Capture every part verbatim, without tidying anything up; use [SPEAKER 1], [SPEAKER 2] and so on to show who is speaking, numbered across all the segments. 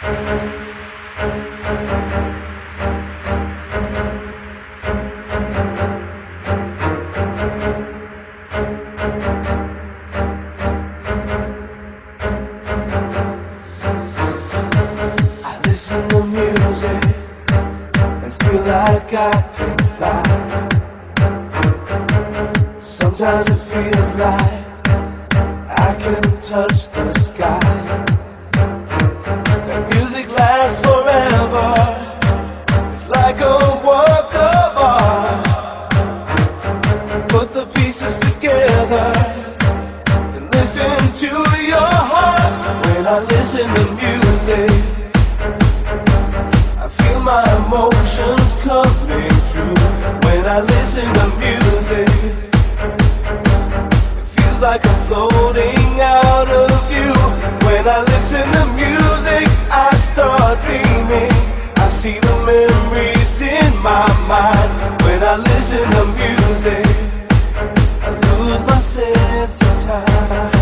[SPEAKER 1] Listen to music and feel like I can fly. Sometimes it feels like I can touch the sky. The music lasts forever. It's like a work of art. Put the pieces together and listen to your heart. When I listen to music, my emotions coming through. When I listen to music, it feels like I'm floating out of you. When I listen to music, I start dreaming. I see the memories in my mind. When I listen to music, I lose my sense of time.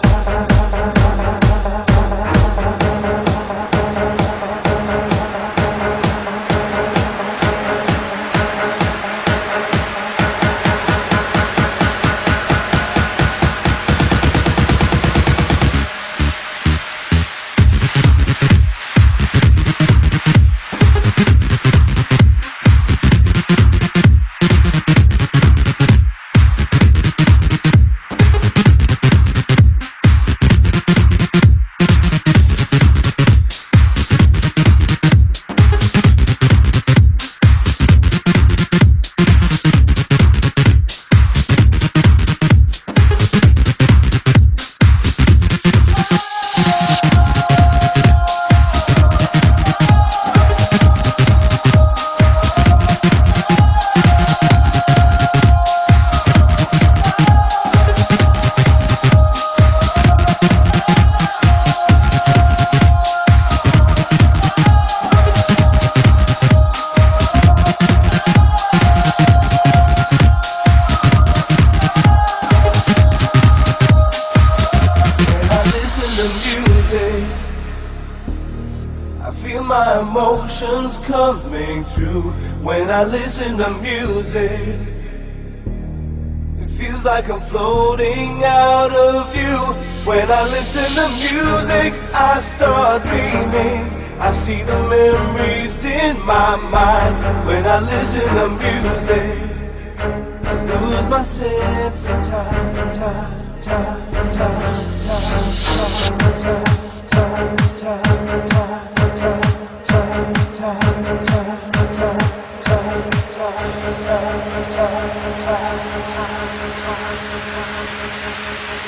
[SPEAKER 1] I feel my emotions coming through. When I listen to music, it feels like I'm floating out of you. When I listen to music, I start dreaming. I see the memories in my mind. When I listen to music, I lose my sense of time, time, time, time, time, time, time, time, time, time. Time